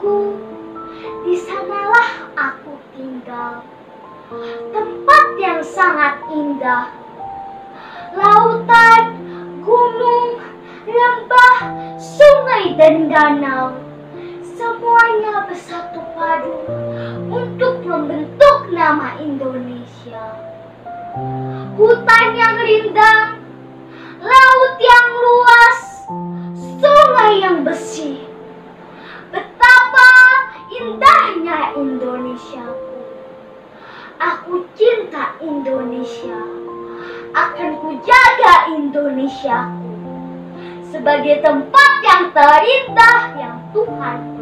Tuhanku, di sanalah aku tinggal. Tempat yang sangat indah. Lautan, gunung, lembah, sungai dan danau, semuanya bersatu padu untuk membentuk nama Indonesia. Hutan yang rindang, laut yang luas, sungai yang bersih. Betapa indahnya Indonesiaku. Aku cinta Indonesia. Akan kujaga Indonesiaku sebagai tempat yang terindah yang Tuhan